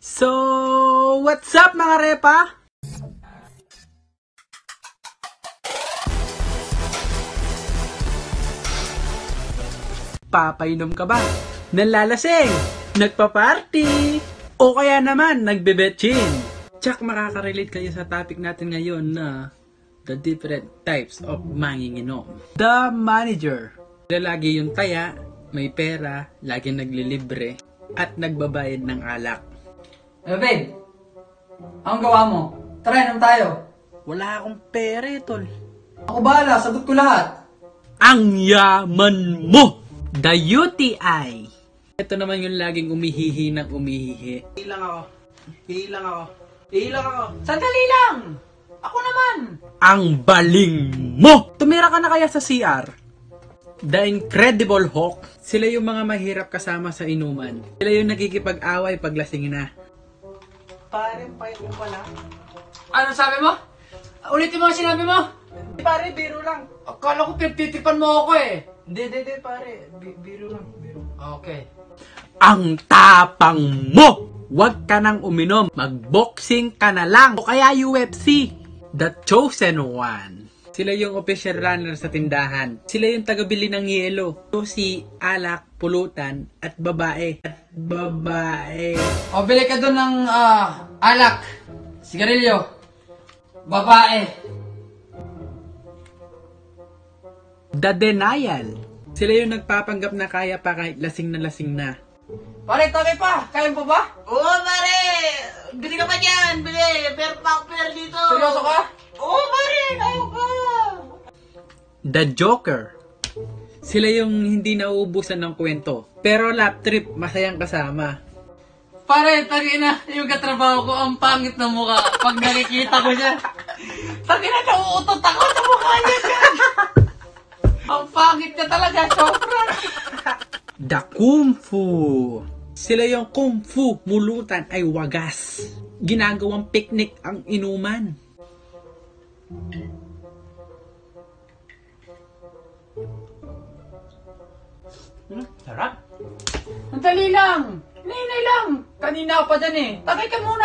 So, what's up mga repa? Papainom ka ba? Nanlalasing? Nagpa-party? O kaya naman, nagbebetchin? Tsak makaka-relate kayo sa topic natin ngayon na the different types of manginginom. The manager. Lagi yung taya, may pera, laging naglilibre, at nagbabayad ng alak. Babe, anong gawa mo? Tara, inom tayo. Wala akong pera, tol. Ako bahala, sagot ko lahat. Ang yaman mo! The UTI. Ito naman yung laging umihihi ng umihihi. Hilang ako. Hilang ako. Hilang ako. Sandali lang! Ako naman! Ang baling mo! Tumira ka na kaya sa CR? The Incredible Hulk. Sila yung mga mahirap kasama sa inuman. Sila yung nagkikipag-away pag lasing na. Parang pahit mo pala. Ano sabi mo? Ulitin mo ang sinabi mo? Pare, biro lang. Akala ko pinagtitipan mo ako eh. Hindi, pare. Biro lang. Biro. Okay. Ang tapang mo! Huwag ka nang uminom. Mag-boxing ka na lang. O kaya UFC. The Chosen One. Sila yung official runner sa tindahan. Sila yung tagabili ng yelo. Si alak, pulutan, at babae. O, bili ka dun ng alak, sigarilyo, babae. The Denial. Sila yung nagpapanggap na kaya pa kahit lasing na. Pare, tabi pa! Kaya mo ba? Oo, pare! Bili ka pa dyan! Bili! Per dito! Seryoso ka? Oo, pare! Kaya ka! The Joker. Sila yung hindi nauubusan ng kwento. Pero lap trip, masayang kasama. Pare, tangina, yung katrabaho ko, ang pangit na mukha. Pag nakikita ko siya, tangina, nauutot ako sa mukha niya. Ang pangit niya talaga, sobra. The Kung Fu. Sila yung Kung Fu, mulutan ay wagas. Ginagawang picnic ang inuman. Sarap. Sandali lang. Hinay lang. Kanina pa dyan eh. Tagay ka muna.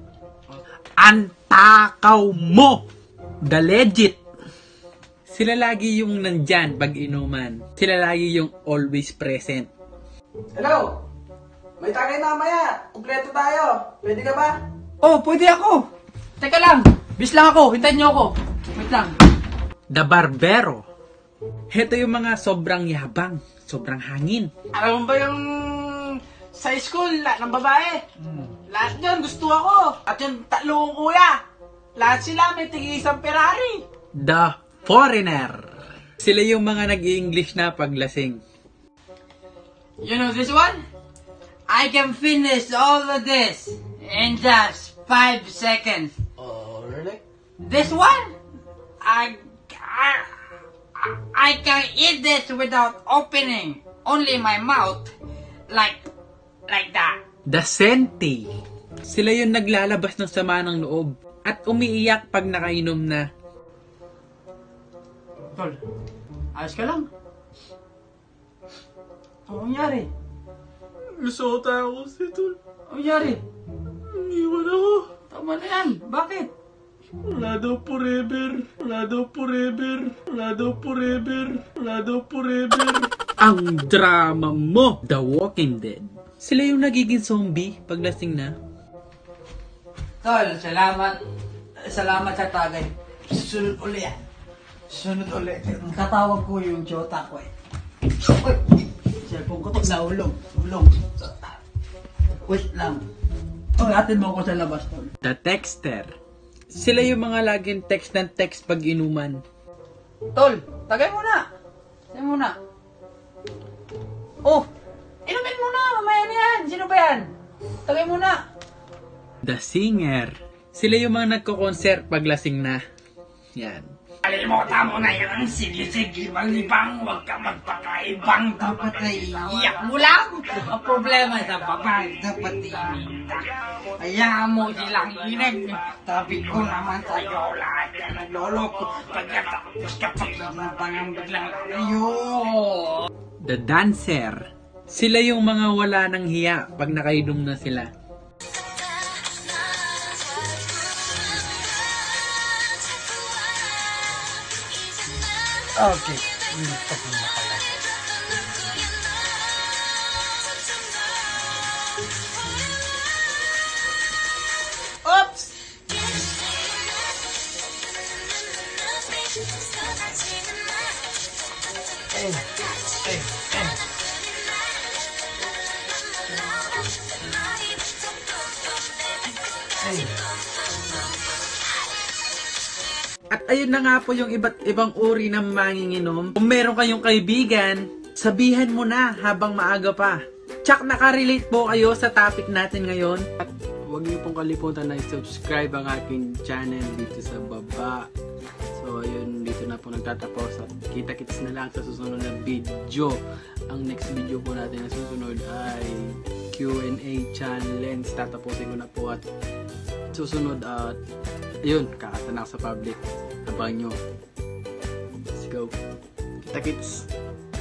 Antakaw mo! The Legit. Sila lagi yung nandyan pag inuman. Sila lagi yung always present. Hello! May tagay mamaya! Kumpleto tayo! Pwede ka ba? Oh, pwede ako. Teka lang. Bis lang ako. Hintayin niyo ako. Wait lang. The Barbero. Heto yung mga sobrang yabang, sobrang hangin. Alam mo ba yung sa school, lahat ng babae? Lahat yun, gusto ako! At yung tatlong kuya, lahat sila may tig-isang Ferrari! The Foreigner. Sila yung mga nag-i-English na paglasing. You know this one? I can finish all of this in just 5 seconds. Oh, really? This one? I can eat this without opening only my mouth like that. The Senti. Sila yung naglalabas ng sama ng loob at umiiyak pag nakainom na. Tol, ayos ka lang. Anong nangyari? Gusto ko tayo kasi, tol. Anong nangyari? Iniwan ako. Tama na yan. Bakit? Wala daw forever. Wala daw forever. Wala daw forever. Wala daw forever. Ang drama mo. The Walking Dead. Sila yung nagiging zombie pag lasing na. Tol, salamat. Salamat sa tagay. Sunod uli yan. Sunod uli. Katawag ko yung jota ko eh. Uy! Cellphone ko to naulong. Ulong. Wait lang. Uy, atin mo ako sa labas, tol. The Texter. Sila yung mga laging text ng text pag inuman. Tol, tagay muna. Tagay muna. Oh! Inumin muna! Mamaya na yan! Sino ba yan? Tagay muna! The Singer. Sila yung mga nagko-concert pag lasing na. Yan. Kalimutan mo na yan. Sige, malibang. Huwag ka magpakaibang. Dapat ay iyak mo lang. Ang problema sa babae, dapat ininda. Hayaan mo silang inig. Sabi ko naman sa'yo, lahat ka nagloloko. Pagkatapos ka pa pinatangang biglang lalayo. The Dancer. Sila yung mga wala ng hiya pag nakainom na sila. Okay. Stop mo na pala. Oops! At ayun na nga po yung iba't ibang uri ng manginginom. Kung meron kayong kaibigan, sabihan mo na habang maaga pa. Tsak nakarelate po kayo sa topic natin ngayon. At huwag niyo pong kalimutan na i-subscribe ang aking channel dito sa baba. So ayun, dito na po nagtatapos. At kita-kits na lang sa susunod na video. Ang next video po natin na susunod ay Q&A challenge. Tatapusin ko na po at susunod at ayun, kakatanak sa public. Abangan nyo. Let's go. Kita-kits.